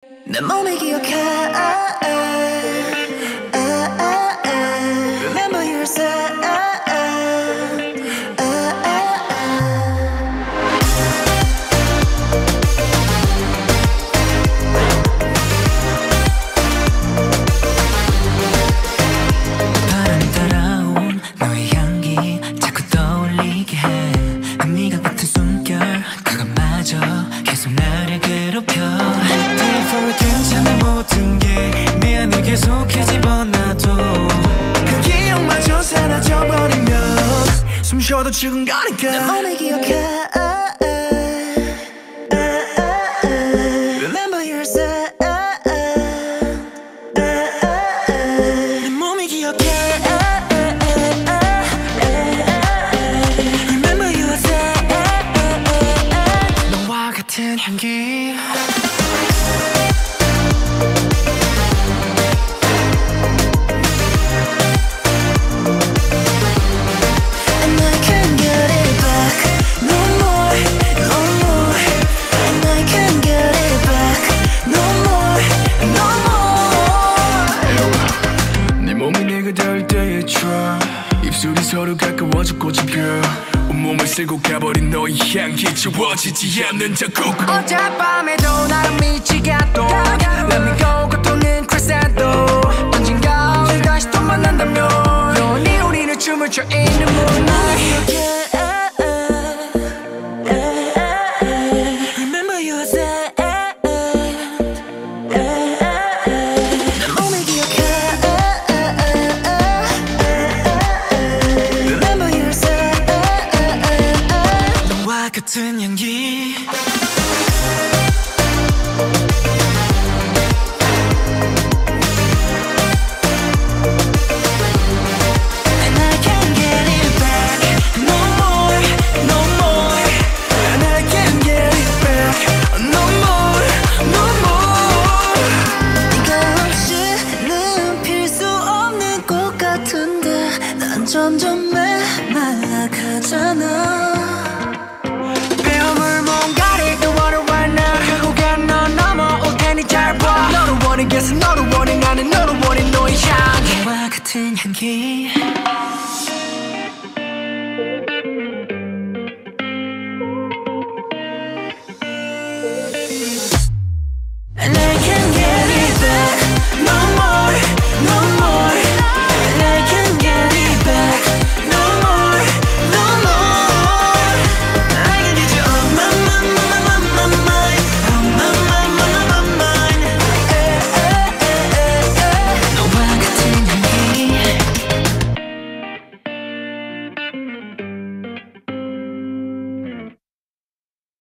내 몸이 기억해. Remember you said 바람이 따라온 너의 향기 자꾸 떠올리게 해. 의미가 같은 숨결 그것마저 계속 나를 괴롭혀. Before 괜찮은 모든 게 내 안을 계속해 집어넣어도 그 기억마저 사라져버리면 숨 쉬어도 죽은거니까. 내 몸이 기억해. Remember you said 내 몸이 기억해. Remember you said 너와 같은 향기. 입술이 서로 가까워져 꽂힌 girl 온몸을 쓸고 가버린 너의 향기 지워지지 않는 자국. 어젯밤에도 나를 미치게 했던 Let me go 고통은 crescendo 언젠가 우리 다시 또 만난다면 너니 우리는 춤을 춰 있는 moonlight. Remember you said 내 몸이 기억해. 같은 향기. And I can't get it back no more, no more. And I can't get it back no more, no more. 네가 없이는 필 수 없는 꽃 같은데 난 점점 메말라가잖아. 너를 원해 나는 너를 원해 너의 향기. 너와 같은 향기.